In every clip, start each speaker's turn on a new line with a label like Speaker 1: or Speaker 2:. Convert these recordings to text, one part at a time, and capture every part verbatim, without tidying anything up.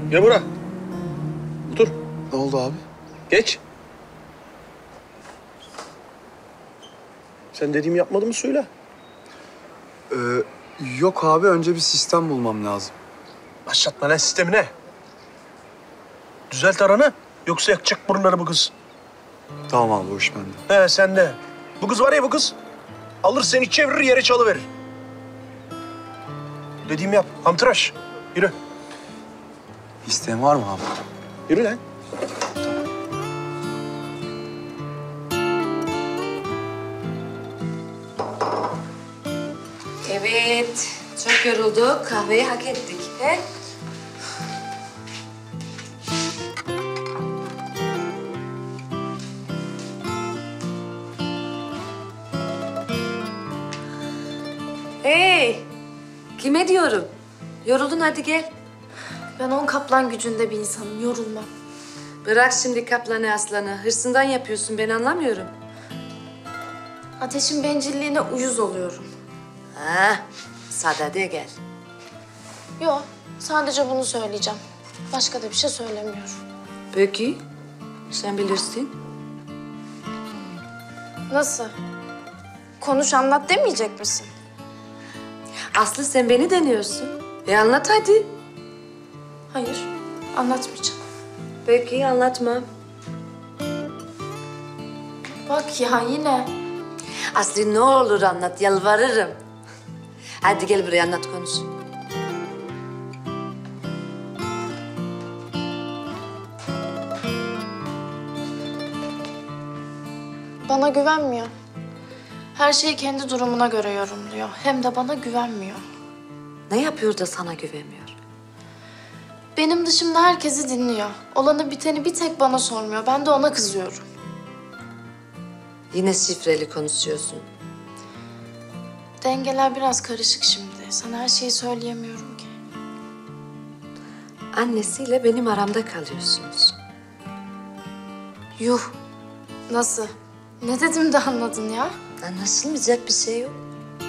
Speaker 1: Gel buraya. Otur.
Speaker 2: Ne oldu abi?
Speaker 1: Geç. Sen dediğimi yapmadın mı söyle.
Speaker 2: Ee, yok abi, önce bir sistem bulmam lazım.
Speaker 1: Başlatma lan sistemine. Düzelt aranı. Yoksa yakacak buraları bu kız.
Speaker 2: Tamam abi, o iş bende.
Speaker 1: He sen de. Bu kız var ya bu kız. Alır seni çevirir yere çalıverir. Dediğimi yap. Hamtıraş. Yürü.
Speaker 2: İsteğin var mı abi?
Speaker 1: Yürü lan.
Speaker 3: Evet. Çok yorulduk. Kahveyi hak ettik. He? Hey! Kime diyorum? Yoruldun, hadi gel.
Speaker 4: Ben on kaplan gücünde bir insanım, yorulmam.
Speaker 3: Bırak şimdi kaplanı aslanı. Hırsından yapıyorsun, ben anlamıyorum.
Speaker 4: Ateşin bencilliğine uyuz oluyorum.
Speaker 3: Ha, sadede gel.
Speaker 4: Yok, sadece bunu söyleyeceğim. Başka da bir şey söylemiyorum.
Speaker 3: Peki, sen bilirsin.
Speaker 4: Nasıl? Konuş anlat demeyecek misin?
Speaker 3: Aslı sen beni deniyorsun. E anlat hadi.
Speaker 4: Hayır, anlatmayacağım.
Speaker 3: Peki, anlatma.
Speaker 4: Bak ya yine.
Speaker 3: Aslı ne olur anlat, yalvarırım. Hadi gel buraya anlat, konuş.
Speaker 4: Bana güvenmiyor. Her şeyi kendi durumuna göre yorumluyor. Hem de bana güvenmiyor.
Speaker 3: Ne yapıyor da sana güvenmiyor?
Speaker 4: Benim dışımda herkesi dinliyor. Olanı biteni bir tek bana sormuyor. Ben de ona kızıyorum.
Speaker 3: Yine şifreli konuşuyorsun.
Speaker 4: Dengeler biraz karışık şimdi. Sana her şeyi söyleyemiyorum ki.
Speaker 3: Annesiyle benim aramda kalıyorsunuz.
Speaker 4: Yuh. Nasıl? Ne dedim de anladın ya?
Speaker 3: Anlaşılmayacak bir şey yok.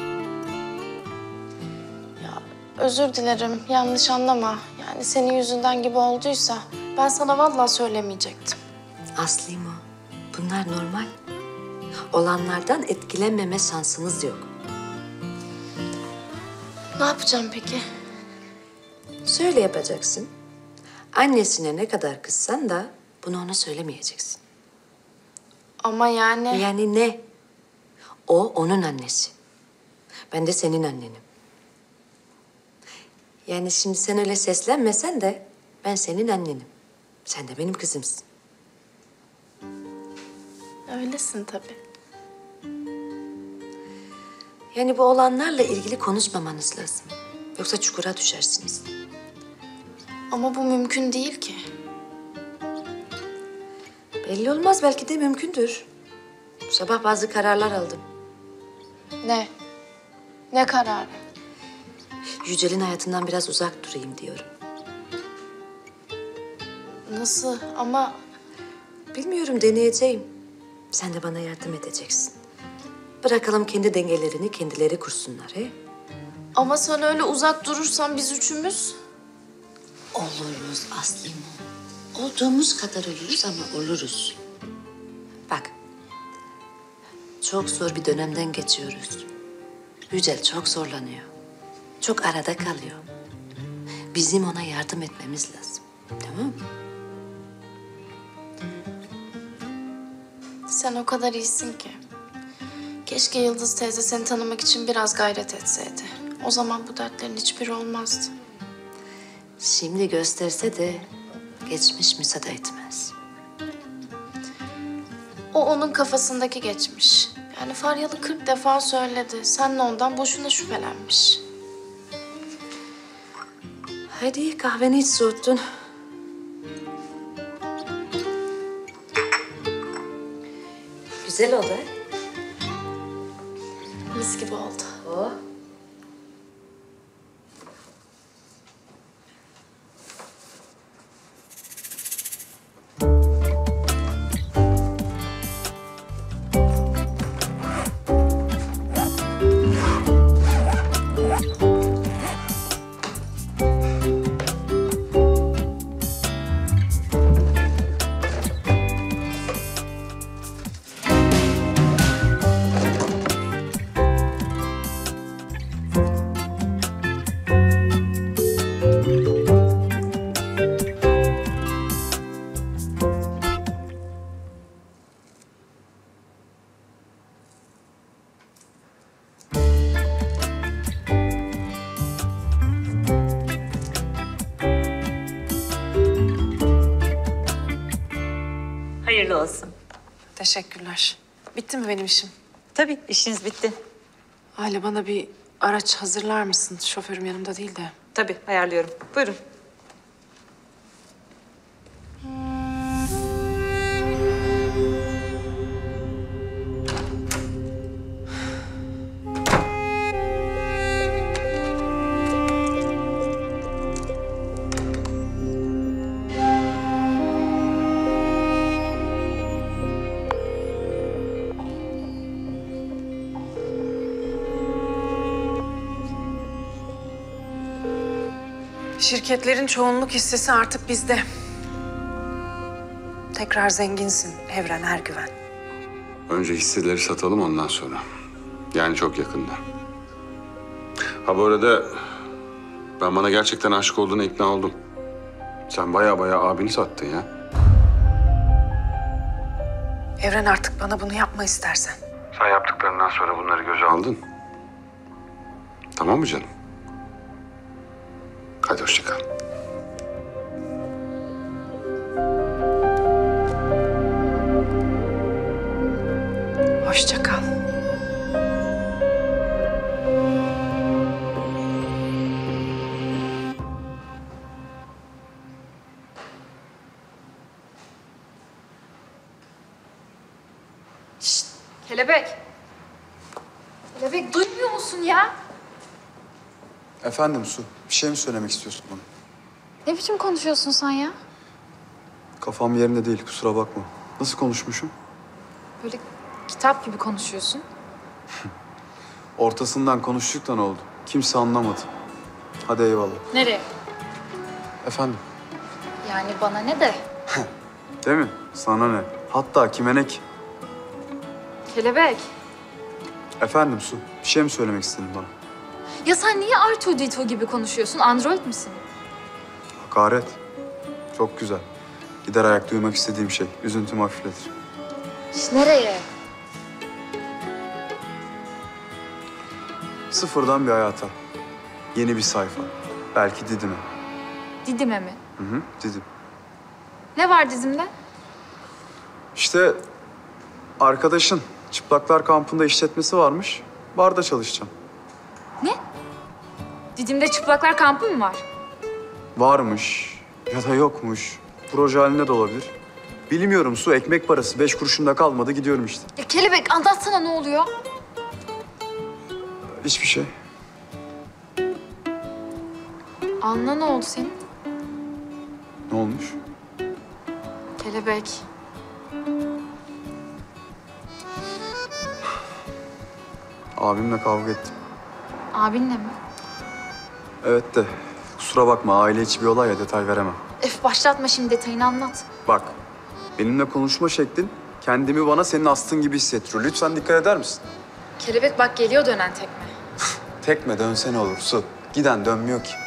Speaker 4: Ya özür dilerim. Yanlış anlama. Yani senin yüzünden gibi olduysa ben sana vallahi söylemeyecektim.
Speaker 3: Aslı mı? Bunlar normal. Olanlardan etkilenmeme şansınız yok.
Speaker 4: Ne yapacağım peki?
Speaker 3: Şöyle yapacaksın. Annesine ne kadar kızsan da bunu ona söylemeyeceksin.
Speaker 4: Ama yani...
Speaker 3: Yani ne? O onun annesi. Ben de senin annenim. Yani şimdi sen öyle seslenmesen de ben senin annenim. Sen de benim kızımsın.
Speaker 4: Öylesin tabii.
Speaker 3: Yani bu olanlarla ilgili konuşmamanız lazım. Yoksa çukura düşersiniz.
Speaker 4: Ama bu mümkün değil ki.
Speaker 3: Belli olmaz, belki de mümkündür. Bu sabah bazı kararlar aldım.
Speaker 4: Ne? Ne kararı?
Speaker 3: Yücel'in hayatından biraz uzak durayım diyorum.
Speaker 4: Nasıl? Ama
Speaker 3: Bilmiyorum, deneyeceğim. Sen de bana yardım edeceksin. Bırakalım kendi dengelerini kendileri kursunlar, he?
Speaker 4: ama sen öyle uzak durursan biz üçümüz...
Speaker 3: Oluruz Aslı'm. Olduğumuz kadar oluruz ama oluruz. Bak, çok zor bir dönemden geçiyoruz. Yücel çok zorlanıyor. Çok arada kalıyor. Bizim ona yardım etmemiz lazım. Tamam mı?
Speaker 4: Sen o kadar iyisin ki. Keşke Yıldız teyze seni tanımak için biraz gayret etseydi. O zaman bu dertlerin hiçbiri olmazdı.
Speaker 3: Şimdi gösterse de geçmiş müsaade etmez.
Speaker 4: O onun kafasındaki geçmiş. Yani Faryalı kırk defa söyledi. Sen de ondan boşuna şüphelenmiş.
Speaker 3: Hadi kahveni hiç soğuttun. Güzel oldu, he?
Speaker 4: Mis gibi oldu.
Speaker 3: Oh.
Speaker 5: hayırlı olsun.
Speaker 6: Teşekkürler. Bitti mi benim işim?
Speaker 5: Tabii işiniz bitti.
Speaker 6: Aile bana bir araç hazırlar mısın? Şoförüm yanımda değil de.
Speaker 5: Tabii ayarlıyorum. Buyurun.
Speaker 6: Şirketlerin çoğunluk hissesi artık bizde. Tekrar zenginsin Evren Ergüven.
Speaker 7: Önce hisseleri satalım ondan sonra. Yani çok yakında. Ha bu arada ben bana gerçekten aşık olduğuna ikna oldum. Sen baya baya abini sattın ya.
Speaker 6: Evren artık bana bunu yapma istersen.
Speaker 7: Sen yaptıklarından sonra bunları göze aldın. Tamam mı canım? Hadi hoşça kal.
Speaker 6: Hoşça kal.
Speaker 8: Kelebek. Kelebek duymuyor musun ya?
Speaker 2: Efendim Su, bir şey mi söylemek istiyorsun bana?
Speaker 8: Ne biçim konuşuyorsun sen ya?
Speaker 2: Kafam yerinde değil, kusura bakma. Nasıl konuşmuşum?
Speaker 8: Böyle kitap gibi konuşuyorsun.
Speaker 2: Ortasından konuştuk da ne oldu? Kimse anlamadı. Hadi eyvallah.
Speaker 8: Nereye?
Speaker 2: Efendim,
Speaker 8: Yani bana ne de.
Speaker 2: değil mi? Sana ne? Hatta kime ne ki?
Speaker 8: Kelebek.
Speaker 2: Efendim Su, bir şey mi söylemek istedin bana?
Speaker 8: Ya sen niye R iki D iki gibi konuşuyorsun? Android misin?
Speaker 2: Hakaret. Çok güzel. Gider ayak duymak istediğim şey. Üzüntümü hafifletir.
Speaker 8: Şş, nereye?
Speaker 2: Sıfırdan bir hayata. Yeni bir sayfa. Belki Didim'e.
Speaker 8: Didim'e mi?
Speaker 2: Hı hı, Didim.
Speaker 8: Ne var Didim'de?
Speaker 2: İşte arkadaşın çıplaklar kampında işletmesi varmış. Barda çalışacağım.
Speaker 8: Ne? Didim'de çıplaklar kampı mı var?
Speaker 2: Varmış ya da yokmuş. Proje halinde de olabilir. Bilmiyorum Su, ekmek parası. Beş kuruşunda kalmadı, gidiyorum işte.
Speaker 8: Ya Kelebek anlatsana ne oluyor?
Speaker 2: Hiçbir şey.
Speaker 8: Anla ne oldu senin?
Speaker 2: Ne olmuş?
Speaker 8: Kelebek.
Speaker 2: Abimle kavga ettim.
Speaker 8: Abinle mi?
Speaker 2: Evet de kusura bakma, aile içi bir olay ya, detay veremem.
Speaker 8: Öf başlatma şimdi detayını anlat.
Speaker 2: Bak, benimle konuşma şeklin kendimi bana senin astığın gibi hissettiriyor. Lütfen dikkat eder misin?
Speaker 8: Kelebek bak geliyor dönen tekme.
Speaker 2: Tekme dönse ne olur Su? Giden dönmüyor ki.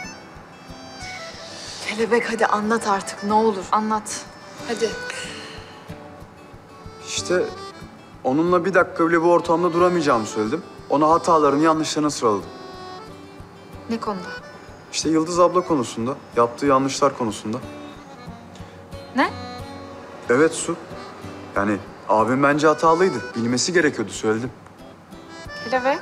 Speaker 8: Kelebek hadi anlat artık ne olur anlat. Hadi.
Speaker 2: İşte onunla bir dakika bile bu ortamda duramayacağımı söyledim. Ona hatalarını, yanlışlarını sıraladım.
Speaker 8: Ne konuda?
Speaker 2: İşte Yıldız abla konusunda, yaptığı yanlışlar konusunda.
Speaker 8: Ne?
Speaker 2: Evet Su. Yani abim bence hatalıydı. Bilmesi gerekiyordu, söyledim.
Speaker 8: Kelebek.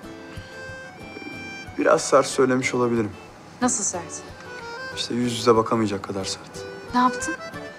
Speaker 2: Biraz sert söylemiş olabilirim.
Speaker 8: Nasıl sert?
Speaker 2: İşte yüz yüze bakamayacak kadar sert.
Speaker 8: Ne yaptın?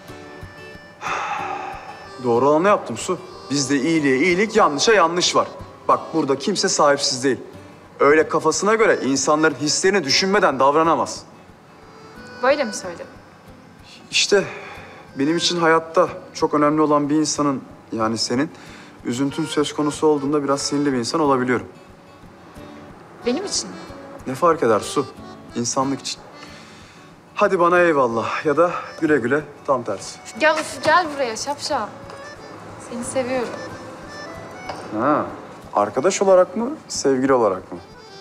Speaker 2: Doğru olanı yaptım Su. Bizde iyiliğe iyilik, yanlışa yanlış var. Bak burada kimse sahipsiz değil. Öyle kafasına göre insanların hislerini düşünmeden davranamaz.
Speaker 8: Böyle mi söyledin?
Speaker 2: İşte benim için hayatta çok önemli olan bir insanın, yani senin, üzüntün söz konusu olduğunda biraz sinirli bir insan olabiliyorum.
Speaker 8: Benim için mi?
Speaker 2: Ne fark eder Su? İnsanlık için. Hadi bana eyvallah ya da güle güle, tam tersi.
Speaker 8: Gel, gel buraya şapşal. Seni seviyorum.
Speaker 2: Ha, arkadaş olarak mı, sevgili olarak mı?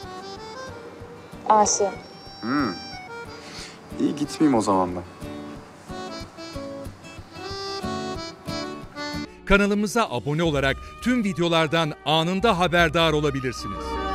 Speaker 8: Aşığım.
Speaker 2: İyi, gitmeyeyim o zaman ben.
Speaker 9: Kanalımıza abone olarak tüm videolardan anında haberdar olabilirsiniz.